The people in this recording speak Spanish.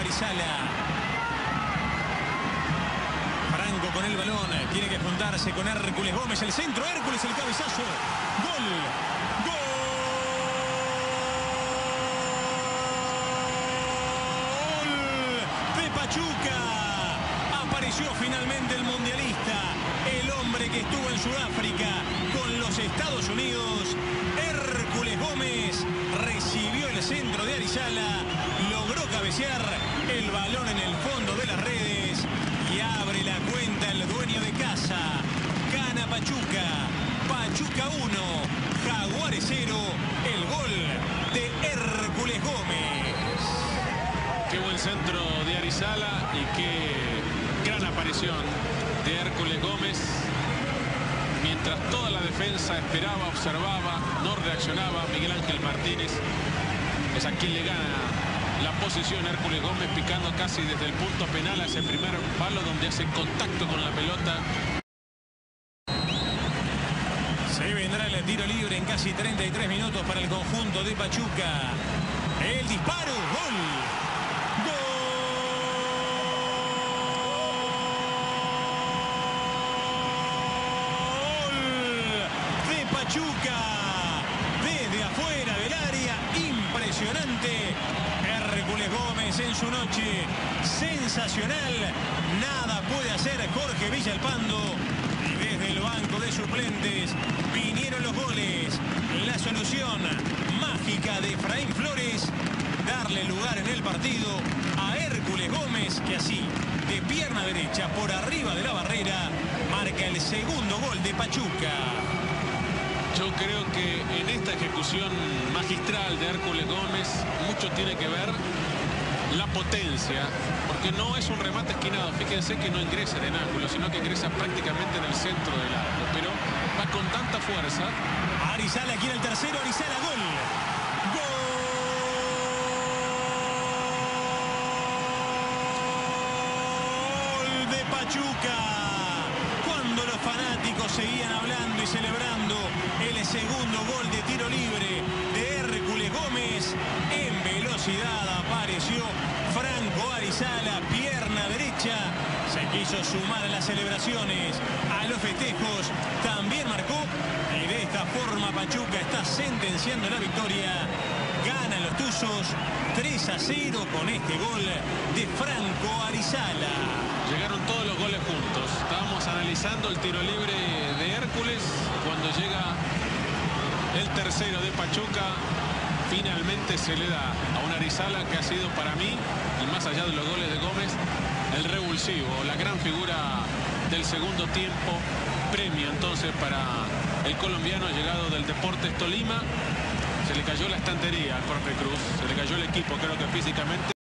Arizala. Franco con el balón, tiene que juntarse con Hércules Gómez, el centro, Hércules, el cabezazo, gol, gol de Pachuca. Apareció finalmente el mundialista, el hombre que estuvo en Sudáfrica con los Estados Unidos. Hércules Gómez recibió el centro de Arizala, logró cabecear el balón en el fondo de las redes y abre la cuenta el dueño de casa. Gana Pachuca. Pachuca 1, Jaguares 0. El gol de Hércules Gómez. Qué buen centro de Arizala y qué gran aparición de Hércules Gómez. Mientras toda la defensa esperaba, observaba, no reaccionaba, Miguel Ángel Martínez es a quien le gana la posición. Hércules Gómez picando casi desde el punto penal a ese primer palo donde hace contacto con la pelota. Se vendrá el tiro libre en casi 33 minutos para el conjunto de Pachuca. El disparo, gol. Pachuca, desde afuera del área, impresionante. Hércules Gómez en su noche sensacional. Nada puede hacer Jorge Villalpando. Y desde el banco de suplentes vinieron los goles. La solución mágica de Efraín Flores, darle lugar en el partido a Hércules Gómez, que así, de pierna derecha por arriba de la barrera, marca el segundo gol de Pachuca. Yo creo que en esta ejecución magistral de Hércules Gómez mucho tiene que ver la potencia, porque no es un remate esquinado. Fíjense que no ingresa en el ángulo, sino que ingresa prácticamente en el centro del arco, pero va con tanta fuerza. Arizala quiere el tercero, Arizala, gol. Gol de Pachuca. Cuando los fanáticos seguían hablando y celebrando el segundo gol de tiro libre de Hércules Gómez, en velocidad apareció Franco Arizala, pierna derecha, se quiso sumar a las celebraciones, a los festejos, también marcó, y de esta forma Pachuca está sentenciando la victoria. Ganan los Tuzos 3-0 con este gol de Franco Arizala. Llegaron todos los goles juntos. Estábamos analizando el tiro libre de Hércules. Cuando llega el tercero de Pachuca, finalmente se le da a un Arizala que ha sido para mí, y más allá de los goles de Gómez, el revulsivo, la gran figura del segundo tiempo. Premio entonces para el colombiano llegado del Deportes Tolima. Se le cayó la estantería al profe Cruz, se le cayó el equipo, creo que físicamente.